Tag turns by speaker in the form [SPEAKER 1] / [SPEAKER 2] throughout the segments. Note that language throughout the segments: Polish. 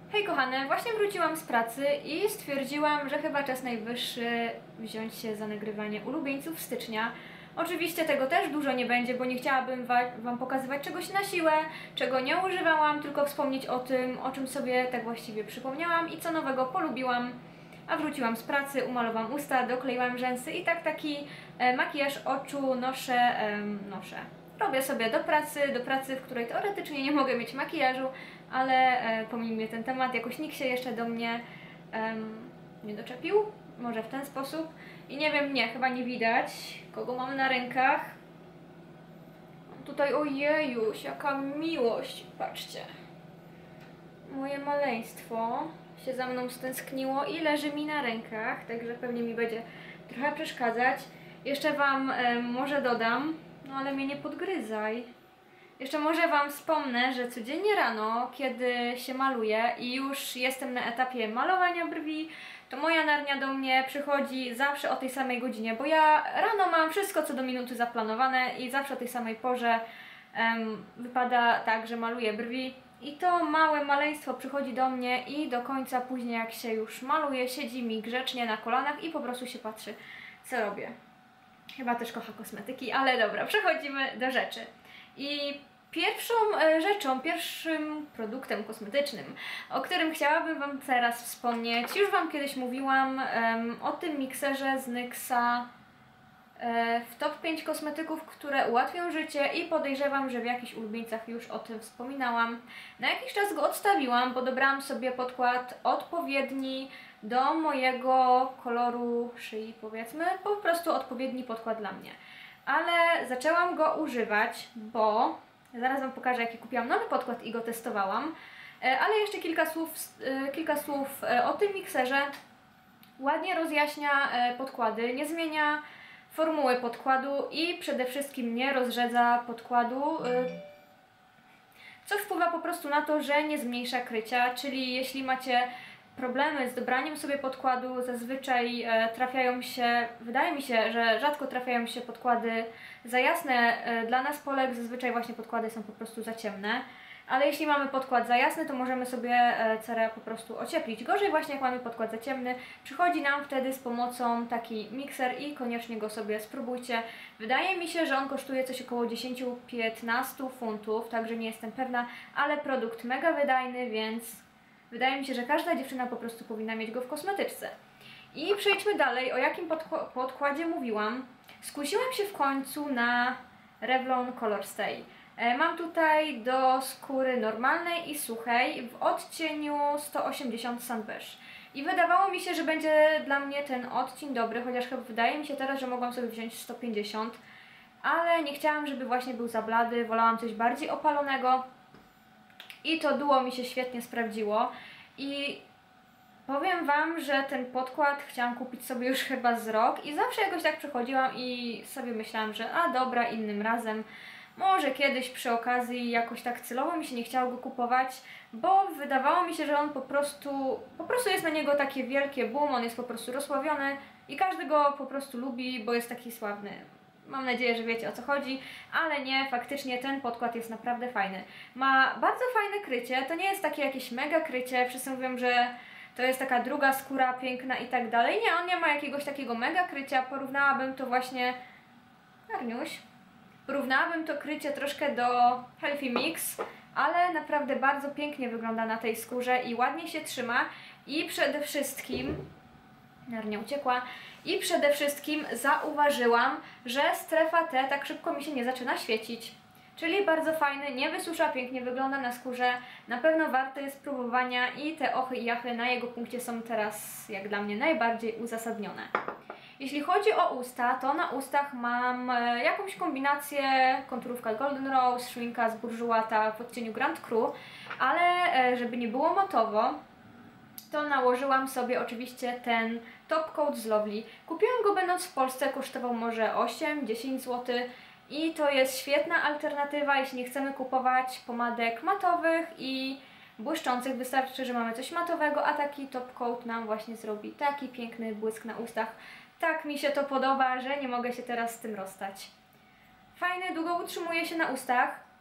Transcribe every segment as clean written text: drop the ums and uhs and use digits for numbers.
[SPEAKER 1] Hej kochane, właśnie wróciłam z pracy i stwierdziłam, że chyba czas najwyższy wziąć się za nagrywanie ulubieńców stycznia. Oczywiście tego też dużo nie będzie, bo nie chciałabym wam pokazywać czegoś na siłę, czego nie używałam, tylko wspomnieć o tym, o czym sobie tak właściwie przypomniałam i co nowego polubiłam. A wróciłam z pracy, umalowałam usta, dokleiłam rzęsy i tak taki makijaż oczu noszę. Robię sobie do pracy, w której teoretycznie nie mogę mieć makijażu, ale pomijmy ten temat, jakoś nikt się jeszcze do mnie nie doczepił, może w ten sposób. I nie wiem, chyba nie widać, kogo mam na rękach. Mam tutaj, ojejuś, jaka miłość, patrzcie. Moje maleństwo się za mną stęskniło i leży mi na rękach, także pewnie mi będzie trochę przeszkadzać. Jeszcze wam może dodam, no ale mnie nie podgryzaj. Jeszcze może wam wspomnę, że codziennie rano, kiedy się maluję i już jestem na etapie malowania brwi, to moja narnia do mnie przychodzi zawsze o tej samej godzinie, bo ja rano mam wszystko co do minuty zaplanowane i zawsze o tej samej porze wypada tak, że maluję brwi. I to małe maleństwo przychodzi do mnie i do końca później, jak się już maluje, siedzi mi grzecznie na kolanach i po prostu się patrzy, co robię. Chyba też kocha kosmetyki, ale dobra, przechodzimy do rzeczy. I pierwszą rzeczą, pierwszym produktem kosmetycznym, o którym chciałabym wam teraz wspomnieć, już wam kiedyś mówiłam o tym mikserze z NYXa w top 5 kosmetyków, które ułatwią życie i podejrzewam, że w jakichś ulubieńcach już o tym wspominałam. Na jakiś czas go odstawiłam, bo dobrałam sobie podkład odpowiedni do mojego koloru szyi, powiedzmy, po prostu odpowiedni podkład dla mnie. Ale zaczęłam go używać, bo zaraz wam pokażę, jaki kupiłam nowy podkład i go testowałam. Ale jeszcze kilka słów o tym mikserze. Ładnie rozjaśnia podkłady, nie zmienia formuły podkładu i przede wszystkim nie rozrzedza podkładu, co wpływa po prostu na to, że nie zmniejsza krycia, czyli jeśli macie problemy z dobraniem sobie podkładu, zazwyczaj trafiają się, wydaje mi się, że rzadko trafiają się podkłady za jasne dla nas Polek, zazwyczaj właśnie podkłady są po prostu za ciemne. Ale jeśli mamy podkład za jasny, to możemy sobie cerę po prostu ocieplić. Gorzej właśnie jak mamy podkład za ciemny, przychodzi nam wtedy z pomocą taki mikser i koniecznie go sobie spróbujcie. Wydaje mi się, że on kosztuje coś około 10-15 funtów, także nie jestem pewna, ale produkt mega wydajny, więc wydaje mi się, że każda dziewczyna po prostu powinna mieć go w kosmetyczce. I przejdźmy dalej, o jakim podkładzie mówiłam. Skusiłam się w końcu na Revlon Color Stay. Mam tutaj do skóry normalnej i suchej w odcieniu 180 Sun Beige. I wydawało mi się, że będzie dla mnie ten odcień dobry, chociaż chyba wydaje mi się teraz, że mogłam sobie wziąć 150. Ale nie chciałam, żeby właśnie był za blady, wolałam coś bardziej opalonego. I to duo mi się świetnie sprawdziło. I powiem wam, że ten podkład chciałam kupić sobie już chyba z rok i zawsze jakoś tak przechodziłam i sobie myślałam, że a dobra, innym razem. Może kiedyś przy okazji jakoś tak celowo mi się nie chciało go kupować, bo wydawało mi się, że on po prostu jest na niego takie wielkie boom, on jest po prostu rozsławiony i każdy go po prostu lubi, bo jest taki sławny. Mam nadzieję, że wiecie, o co chodzi, ale nie, faktycznie ten podkład jest naprawdę fajny. Ma bardzo fajne krycie, to nie jest takie jakieś mega krycie, wszyscy mówią, że to jest taka druga skóra piękna i tak dalej. Nie, on nie ma jakiegoś takiego mega krycia, porównałabym to właśnie... Arniuś? Porównałabym to krycie troszkę do Healthy Mix, ale naprawdę bardzo pięknie wygląda na tej skórze i ładnie się trzyma. I przede wszystkim... Narnia uciekła. I przede wszystkim zauważyłam, że strefa T tak szybko mi się nie zaczyna świecić. Czyli bardzo fajny, nie wysusza, pięknie wygląda na skórze. Na pewno warto jest spróbowania i te ochy i jachy na jego punkcie są teraz, jak dla mnie, najbardziej uzasadnione. Jeśli chodzi o usta, to na ustach mam jakąś kombinację konturówka Golden Rose, szminka z Bourjois w odcieniu Grand Cru, ale żeby nie było matowo, to nałożyłam sobie oczywiście ten top coat z Lovely. Kupiłam go będąc w Polsce, kosztował może 8-10 zł i to jest świetna alternatywa, jeśli nie chcemy kupować pomadek matowych i błyszczących. Wystarczy, że mamy coś matowego, a taki top coat nam właśnie zrobi taki piękny błysk na ustach. Tak mi się to podoba, że nie mogę się teraz z tym rozstać. Fajny, długo utrzymuje się na ustach.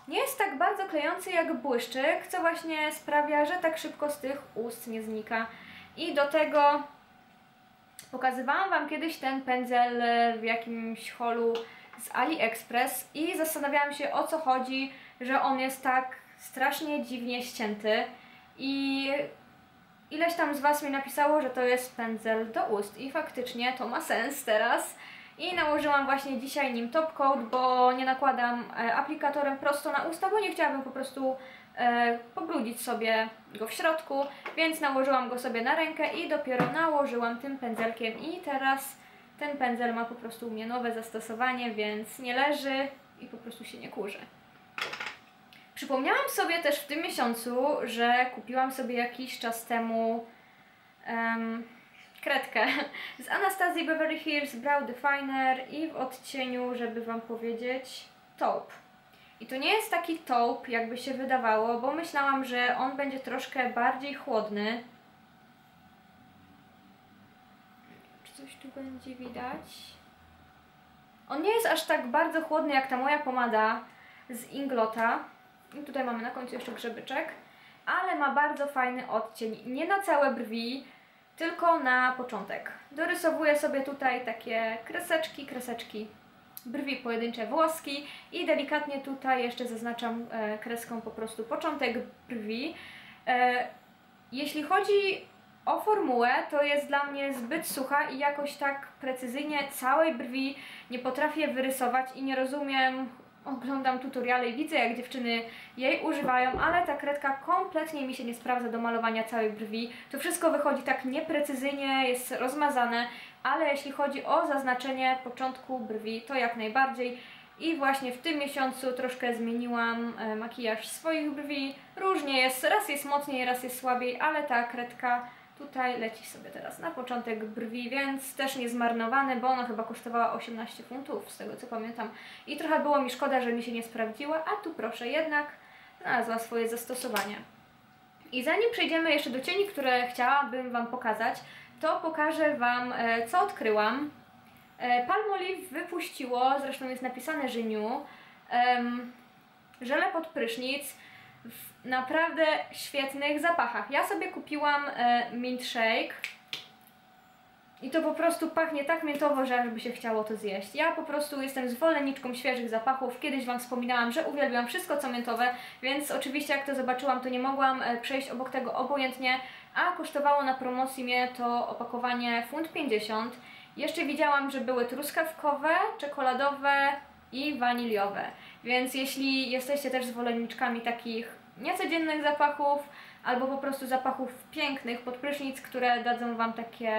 [SPEAKER 1] Nie jest tak bardzo klejący jak błyszczyk, co właśnie sprawia, że tak szybko z tych ust nie znika. I do tego pokazywałam Wam kiedyś ten pędzel w jakimś holu z AliExpress i zastanawiałam się, o co chodzi, że on jest tak strasznie dziwnie ścięty. I ileś tam z Was mi napisało, że to jest pędzel do ust i faktycznie to ma sens teraz. I nałożyłam właśnie dzisiaj nim top coat, bo nie nakładam aplikatorem prosto na usta, bo nie chciałabym po prostu pobrudzić sobie go w środku, więc nałożyłam go sobie na rękę i dopiero nałożyłam tym pędzelkiem i teraz ten pędzel ma po prostu u mnie nowe zastosowanie, więc nie leży i po prostu się nie kurzy. Przypomniałam sobie też w tym miesiącu, że kupiłam sobie jakiś czas temu kredkę z Anastasia Beverly Hills Brow Definer i w odcieniu, żeby Wam powiedzieć, taupe. I to nie jest taki taupe, jakby się wydawało, bo myślałam, że on będzie troszkę bardziej chłodny. Czy coś tu będzie widać? On nie jest aż tak bardzo chłodny jak ta moja pomada z Inglota. I tutaj mamy na końcu jeszcze grzebyczek. Ale ma bardzo fajny odcień. Nie na całe brwi, tylko na początek. Dorysowuję sobie tutaj takie kreseczki, brwi pojedyncze, włoski i delikatnie tutaj jeszcze zaznaczam kreską po prostu początek brwi. Jeśli chodzi o formułę, to jest dla mnie zbyt sucha i jakoś tak precyzyjnie całej brwi nie potrafię wyrysować i nie rozumiem. Oglądam tutoriale i widzę, jak dziewczyny jej używają, ale ta kredka kompletnie mi się nie sprawdza do malowania całej brwi. To wszystko wychodzi tak nieprecyzyjnie, jest rozmazane, ale jeśli chodzi o zaznaczenie początku brwi, to jak najbardziej. I właśnie w tym miesiącu troszkę zmieniłam makijaż swoich brwi. Różnie jest, raz jest mocniej, raz jest słabiej, ale ta kredka tutaj leci sobie teraz na początek brwi, więc też nie zmarnowane, bo ona chyba kosztowała 18 funtów, z tego co pamiętam. I trochę było mi szkoda, że mi się nie sprawdziła, a tu proszę, jednak znalazła swoje zastosowanie. I zanim przejdziemy jeszcze do cieni, które chciałabym Wam pokazać, to pokażę Wam, co odkryłam. Palmolive wypuściło, zresztą jest napisane, że new, żele pod prysznic w naprawdę świetnych zapachach. Ja sobie kupiłam mint shake i to po prostu pachnie tak miętowo, że aż by się chciało to zjeść. Ja po prostu jestem zwolenniczką świeżych zapachów. Kiedyś Wam wspominałam, że uwielbiam wszystko co miętowe, więc oczywiście jak to zobaczyłam, to nie mogłam przejść obok tego obojętnie, a kosztowało na promocji mnie to opakowanie £1,50. Jeszcze widziałam, że były truskawkowe, czekoladowe i waniliowe. Więc jeśli jesteście też zwolenniczkami takich niecodziennych zapachów, albo po prostu zapachów pięknych pod prysznic, które dadzą Wam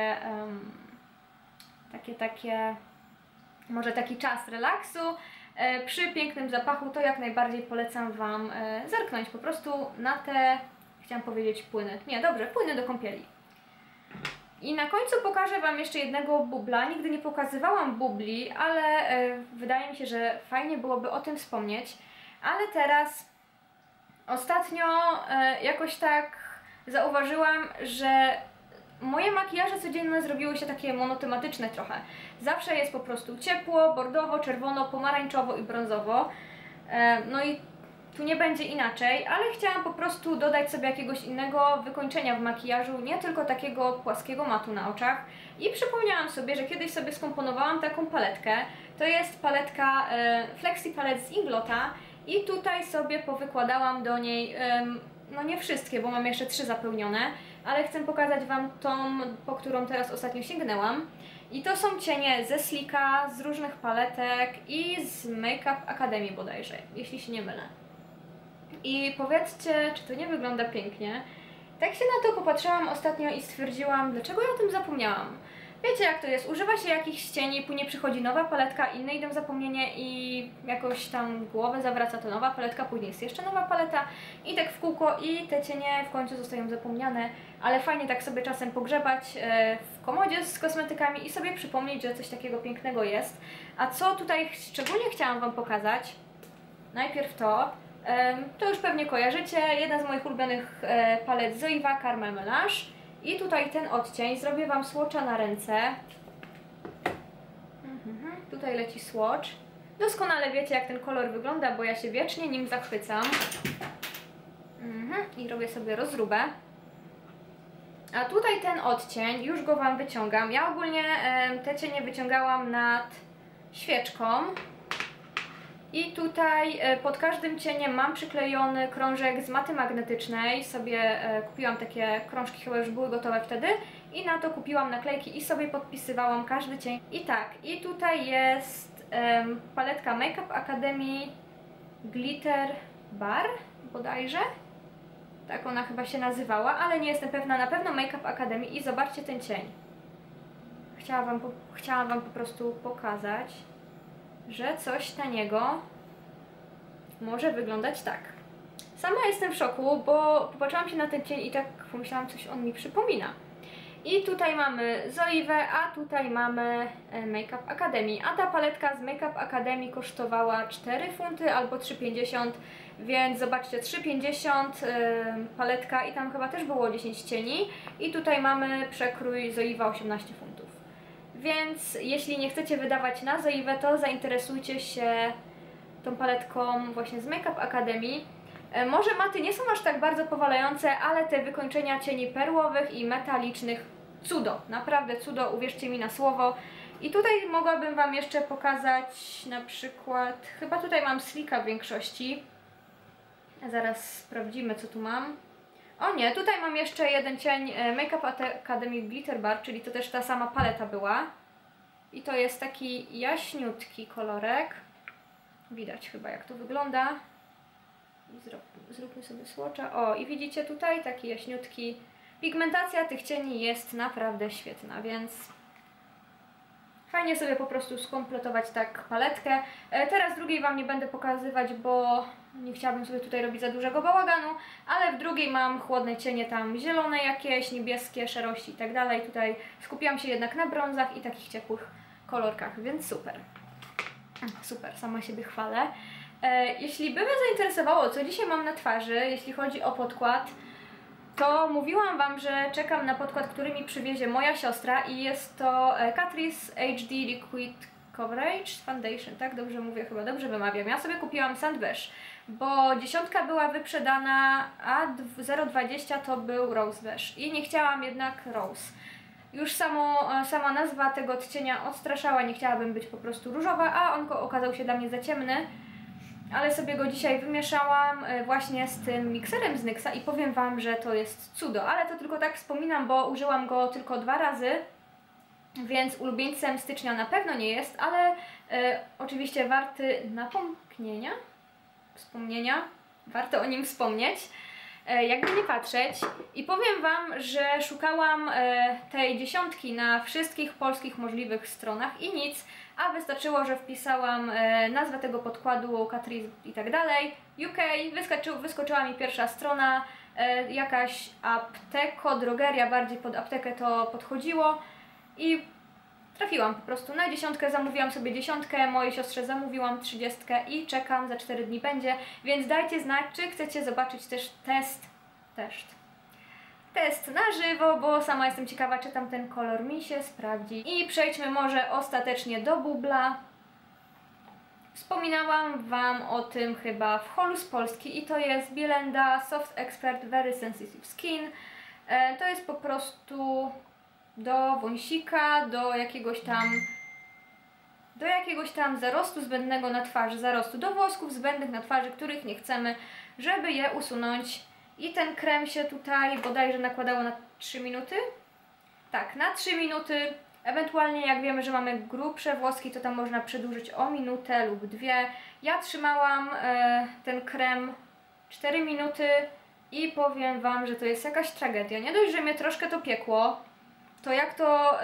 [SPEAKER 1] może taki czas relaksu przy pięknym zapachu, to jak najbardziej polecam Wam zerknąć po prostu na te, chciałam powiedzieć płyny, nie, dobrze, płyny do kąpieli. I na końcu pokażę Wam jeszcze jednego bubla. Nigdy nie pokazywałam bubli, ale wydaje mi się, że fajnie byłoby o tym wspomnieć. Ale teraz ostatnio jakoś tak zauważyłam, że moje makijaże codzienne zrobiły się takie monotematyczne trochę. Zawsze jest po prostu ciepło, bordowo, czerwono, pomarańczowo i brązowo. No i tu nie będzie inaczej, ale chciałam po prostu dodać sobie jakiegoś innego wykończenia w makijażu, nie tylko takiego płaskiego matu na oczach. I przypomniałam sobie, że kiedyś sobie skomponowałam taką paletkę. To jest paletka Flexi Palette z Inglota i tutaj sobie powykładałam do niej, no nie wszystkie, bo mam jeszcze 3 zapełnione, ale chcę pokazać Wam tą, po którą teraz ostatnio sięgnęłam. I to są cienie ze Sleeka, z różnych paletek i z Make Up Academy bodajże, jeśli się nie mylę. I powiedzcie, czy to nie wygląda pięknie? Tak się na to popatrzyłam ostatnio i stwierdziłam, dlaczego ja o tym zapomniałam. Wiecie jak to jest, używa się jakichś cieni, później przychodzi nowa paletka, inne idą w zapomnienie i jakoś tam głowę zawraca to nowa paletka, później jest jeszcze nowa paleta i tak w kółko i te cienie w końcu zostają zapomniane, ale fajnie tak sobie czasem pogrzebać w komodzie z kosmetykami i sobie przypomnieć, że coś takiego pięknego jest. A co tutaj szczególnie chciałam Wam pokazać, najpierw to już pewnie kojarzycie, jedna z moich ulubionych palet Zoeva Carmel Melange. I tutaj ten odcień, zrobię Wam swatcha na ręce. Tutaj leci swatch. Doskonale wiecie, jak ten kolor wygląda, bo ja się wiecznie nim zachwycam. I robię sobie rozróbę. A tutaj ten odcień, już go Wam wyciągam. Ja ogólnie te cienie wyciągałam nad świeczką. I tutaj pod każdym cieniem mam przyklejony krążek z maty magnetycznej. Sobie kupiłam takie krążki, chyba już były gotowe wtedy. I na to kupiłam naklejki i sobie podpisywałam każdy cień. I tak, i tutaj jest paletka Make Up Academy Glitter Bar bodajże. Tak ona chyba się nazywała, ale nie jestem pewna, na pewno Make Up Academy i zobaczcie ten cień. Chciałam wam po prostu pokazać, że coś taniego może wyglądać tak. Sama jestem w szoku, bo popatrzyłam się na ten cień i tak pomyślałam, coś on mi przypomina. I tutaj mamy Zoiwę, a tutaj mamy Make Up Academy. A ta paletka z Make Up Academy kosztowała 4 funty albo 3,50, więc zobaczcie, 3,50 paletka i tam chyba też było 10 cieni. I tutaj mamy przekrój Zoiwa 18 funtów. Więc jeśli nie chcecie wydawać na Zoiwę, to zainteresujcie się tą paletką właśnie z Make Up Academy. Może maty nie są aż tak bardzo powalające, ale te wykończenia cieni perłowych i metalicznych cudo, naprawdę cudo, uwierzcie mi na słowo. I tutaj mogłabym Wam jeszcze pokazać na przykład, chyba tutaj mam Slicka w większości. Zaraz sprawdzimy, co tu mam. O nie, tutaj mam jeszcze jeden cień Make Up Academy Glitter Bar, czyli to też ta sama paleta była. I to jest taki jaśniutki kolorek. Widać chyba, jak to wygląda. Zróbmy sobie swatcha. O, i widzicie tutaj taki jaśniutki. Pigmentacja tych cieni jest naprawdę świetna, więc fajnie sobie po prostu skompletować tak paletkę. Teraz drugiej Wam nie będę pokazywać, bo nie chciałabym sobie tutaj robić za dużego bałaganu, ale w drugiej mam chłodne cienie tam zielone jakieś, niebieskie, szarości i tak dalej. Tutaj skupiłam się jednak na brązach i takich ciepłych kolorkach, więc super. Super, sama siebie chwalę. Jeśli by Was zainteresowało, co dzisiaj mam na twarzy, jeśli chodzi o podkład, to mówiłam Wam, że czekam na podkład, który mi przywiezie moja siostra i jest to Catrice HD Liquid Coverage Foundation, tak? Dobrze mówię, chyba dobrze wymawiam. Ja sobie kupiłam Sandbeige, bo 10 była wyprzedana, a 0,20 to był Rose Beige i nie chciałam jednak Rose. Już sama nazwa tego odcienia odstraszała, nie chciałabym być po prostu różowa, a on okazał się dla mnie za ciemny. Ale sobie go dzisiaj wymieszałam właśnie z tym mikserem z NYXa i powiem Wam, że to jest cudo. Ale to tylko tak wspominam, bo użyłam go tylko 2 razy, więc ulubieńcem stycznia na pewno nie jest, ale oczywiście warty napomknienia, wspomnienia, warto o nim wspomnieć. Jakby nie patrzeć. I powiem Wam, że szukałam tej 10 na wszystkich polskich możliwych stronach i nic, a wystarczyło, że wpisałam nazwę tego podkładu, Catrice i tak dalej, UK, wyskoczyła mi pierwsza strona, jakaś apteko, drogeria, bardziej pod aptekę to podchodziło i trafiłam po prostu na 10, zamówiłam sobie 10, mojej siostrze zamówiłam 30 i czekam, za 4 dni będzie, więc dajcie znać, czy chcecie zobaczyć też test na żywo, bo sama jestem ciekawa, czy tam ten kolor mi się sprawdzi. I przejdźmy może ostatecznie do bubla. Wspominałam Wam o tym chyba w holu z Polski i to jest Bielenda Soft Expert Very Sensitive Skin. To jest po prostu do wąsika, do jakiegoś tam zarostu zbędnego na twarzy, do włosków zbędnych na twarzy, których nie chcemy, żeby je usunąć. I ten krem się tutaj bodajże nakładało na 3 minuty. Tak, na 3 minuty. Ewentualnie jak wiemy, że mamy grubsze włoski, to tam można przedłużyć o minutę lub 2. Ja trzymałam ten krem 4 minuty i powiem Wam, że to jest jakaś tragedia. Nie dość, że mnie troszkę to piekło, to jak to...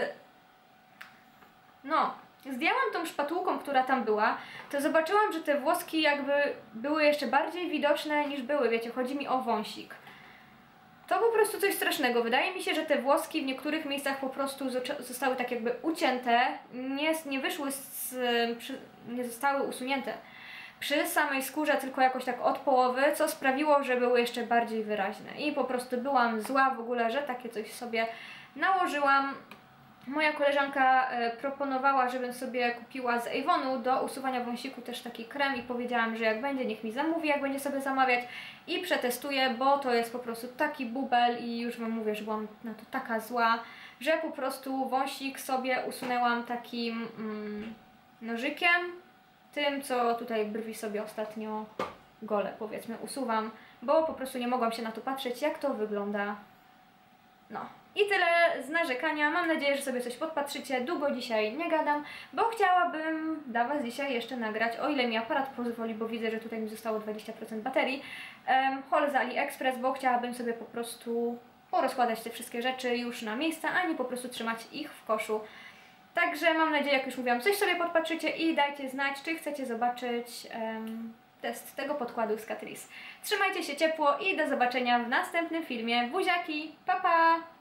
[SPEAKER 1] zdjęłam tą szpatułką, która tam była, to zobaczyłam, że te włoski jakby były jeszcze bardziej widoczne niż były, wiecie, chodzi mi o wąsik. To po prostu coś strasznego. Wydaje mi się, że te włoski w niektórych miejscach po prostu zostały tak jakby ucięte, nie wyszły nie zostały usunięte przy samej skórze, tylko jakoś tak od połowy, co sprawiło, że były jeszcze bardziej wyraźne. I po prostu byłam zła w ogóle, że takie coś sobie nałożyłam. Moja koleżanka proponowała, żebym sobie kupiła z Avonu do usuwania wąsiku też taki krem i powiedziałam, że jak będzie, niech mi zamówi, jak będzie sobie zamawiać i przetestuję, bo to jest po prostu taki bubel i już Wam mówię, że byłam na to taka zła, że po prostu wąsik sobie usunęłam takim nożykiem, tym co tutaj brwi sobie ostatnio gole, powiedzmy, usuwam, bo po prostu nie mogłam się na to patrzeć, jak to wygląda. No. I tyle z narzekania. Mam nadzieję, że sobie coś podpatrzycie. Długo dzisiaj nie gadam, bo chciałabym dla Was dzisiaj jeszcze nagrać, o ile mi aparat pozwoli, bo widzę, że tutaj mi zostało 20% baterii, haul z AliExpress, bo chciałabym sobie po prostu porozkładać te wszystkie rzeczy już na miejsca, a nie po prostu trzymać ich w koszu. Także mam nadzieję, jak już mówiłam, coś sobie podpatrzycie i dajcie znać, czy chcecie zobaczyć test tego podkładu z Catrice. Trzymajcie się ciepło i do zobaczenia w następnym filmie. Buziaki, pa pa!